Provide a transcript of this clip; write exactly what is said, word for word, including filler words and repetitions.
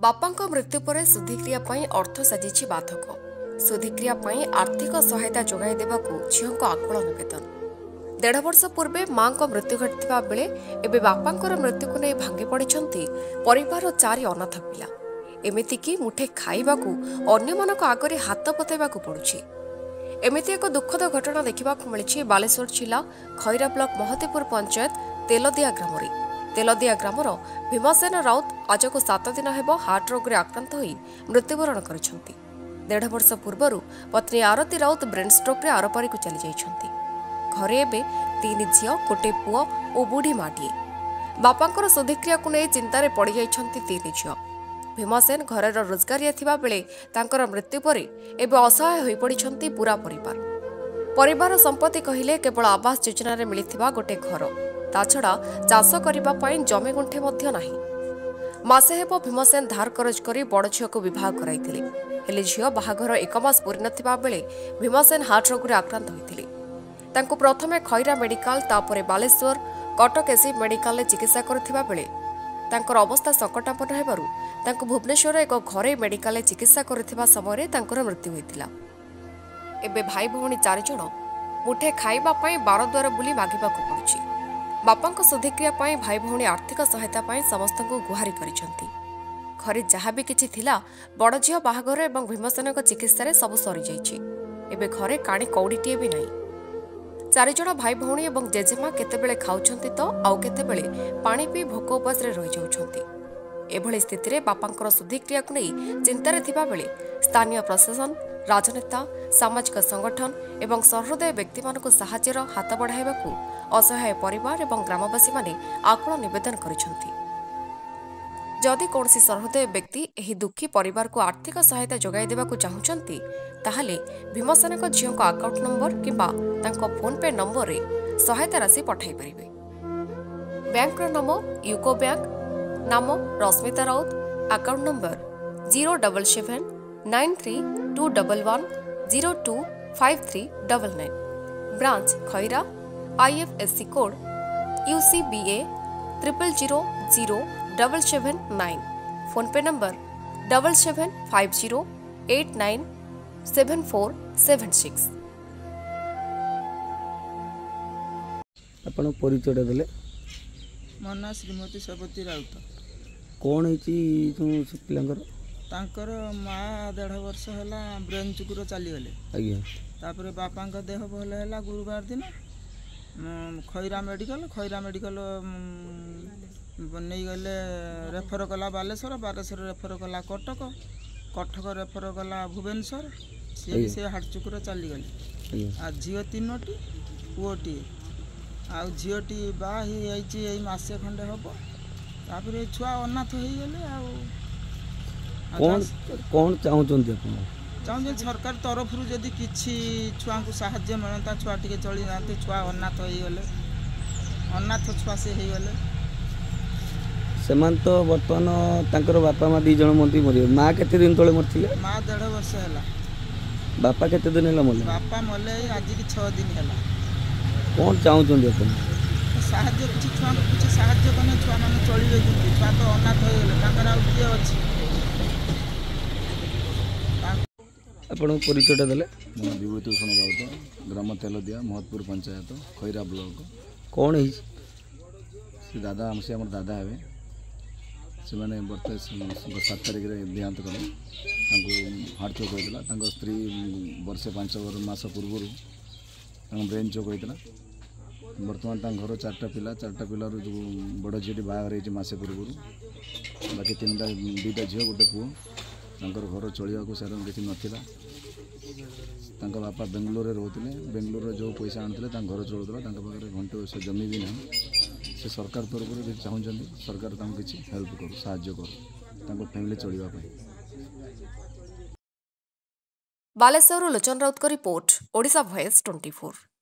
बापाଙ୍କ मृत्यु पर सुधिक्रिया पई अर्थ साजिछि बाधक सुधिक्रिया पई आर्थिक सहायता जोगाई देबाकू झियों आकुल निवेदन देढ़ वर्ष पूर्वे मां को मृत्यु घटिथिबा बेले एबे बापांकर मृत्यु को नहीं भांगी पड़िछंती परिवार चारि अनाथ पिला एमिति कि मुठे खाइबाकू अन्यमानक आगरे हाथ पताइबाकू पड़ुछि। एमिति एक दुखद घटना देखिबाकू मिलिछि बालेश्वर जिला खैरा ब्लॉक महतीपुर पंचायत तेलदिया ग्रामरे तेलदिया ग्रामर भीमसेन राउत आज को सात दिन हेब हार्ट रोग आक्रांत होई मृत्युवरण करिसंती। देढ़ वर्ष पूर्व पत्नी आरती राउत ब्रेन स्ट्रोक रे आरपारी को चली जाइछंती। घरे एबे तीन झियो गोटे पुओ और बुढ़ी माटिए बापांकर सुधिक्रिया को नहीं चिंतार पड़ जाइछंती तीन झियो। भीमसेन घरर रोजगारिया थिबा बेले तांकर मृत्यु पर एबे असहाय होई पड़िछंती पूरा परिवार। परिवार संपत्ति कहिले केवल आवास योजना रे मिलिथिबा गोटे घर ता छड़ा चाष करिबा पई जमी गुंठे मध्य नाही। मासे हेब भीमसेन धार करज करी बड़ झियो को विवाह कराइथिले हेले झियो बाहाघर एक मास पूरी नथिबा बेले भीमसेन हार्ट रोग रे आक्रांत होइथिले। तांको प्रथमे खैरा मेडिकल तापरे बालेश्वर कटक एसी मेडिकल चिकित्सा करथिबा बेले तांकर अवस्था संकटापन्न हेबारु तांको भुवनेश्वर एक घरे मेडिकल चिकित्सा करथिबा समय तांकर मृत्यु होइथिला। एबे भाई भौणी चारि जण मुठे खाइबा पई बारद्वार बुली मागिबाकू पड़ुछि। बापांक सुधिक्रिया पई भाई भौणी आर्थिक सहायता पई समस्तଙ୍କୁ गुहारि करिसंती। घरे जहाँ भी किछि थिला बड़ झियो बाहाघर एवं भीमसेनक चिकित्सा सब सरी जाइछि। एबे घरे काणी कौड़ीटिए भी नहीं। चारि जण भाई भौणी एवं जेजेमा केतेबेले खाउछंती तो आउ केतेबेले पानी पी भोक उपास रे रहि जाउछंती। एभଳି स्थिति बापांकर सुधिक्रिया को नहीं चिंतार थिबा बेले स्थानीय प्रशासन राजनेता सामाजिक संगठन एवं सहृदय व्यक्ति मानक साहाय्यर हाथ बढ़ाइबाकू असहाय परिवार एवं ग्रामवासी माने आकुल निवेदन करिसंती। जदि कौनसी सहृदय व्यक्ति एही दुखी परिवार को आर्थिक सहायता जोगाई देबाकू चाहुचंती ताहले भीमसेनक झियों अकाउंट नंबर किंबा तांको फोन पे नंबर रे सहायता राशि पठाई परिबे। बैंक नाम यूको बैंक नाम Rashmita Raut account number zero double seven nine three two double one zero two five three double nine branch Khaira IFSC code UCBA triple zero zero double seven nine PhonePe number double seven five zero eight nine seven four seven six. आपण परिचय देले मो ना श्रीमती सबती राउत। कौन है पिलांकर तांकर माँ देढ़ वर्ष है ब्रेन चुकुर चलीगले आज्ञा तापर बापा देह भल है गुरुवार दिन खैरा मेडिकल खैरा मेडिकल नहीं गले रेफर कला बालेश्वर बालेश्वर रेफर कला कटक कटक रेफर कला भुवनेश्वर सी भी से हार्ट चुकुर चलीगले आ झील तीनो पुओटी आ झीटी बाई मसे खंडे हम तापर छुआ अनाथ हो गले आ कौन कौन चाहते चाहते सरकार तरफ जदि किसी छुआ को साहाय्य मिलता छुआ टे चली जाते छुआ अनाथ हो गले अनाथ छुआ से हो गले से तो बर्तमान तांकर बापा माँ दी जन मंत्री मर माँ केते दिन तले मरथिले माँ डेढ़ वर्ष है बापा केते दिन है मले बापा मले आज की छः दिन है कौन चाहते अपन साहाय्य किसी छुआ को किसी साहाय्य कने छुआ मैंने चलिए छुआ तो अनाथ हो गले आउ किए अच्छी आपण परिचय देले विभूतिभूषण राउत ग्राम तेलदिया महतपुर पंचायत खैरा ब्लॉक कौन है से दादा से आम दादा हे से मैंने बर्तमान सात तारिख में देहांत कले हार्ट चोक होता स्त्री वर्षे पांच मास पूर्व ब्रेन चोक होता बर्तमान घर चार्टा पिला चार्टा पिलार जो बड़ झीटी बाहर मसे पूर्व बाकी तीन दुईटा झील गोटे पुओ तांकर घर चलिया सारा किसी नाला बापा बेंगलोर रोते बेंगलोर जो पैसा आनुले घर चलूला पाखे घंटे से जमी भी ना से सरकार तरफ चाहते सरकार किसी हेल्प करू साहाय्य करू फैमिली चलवाई। Balasore Lochan Raut report Odisha voice twenty four.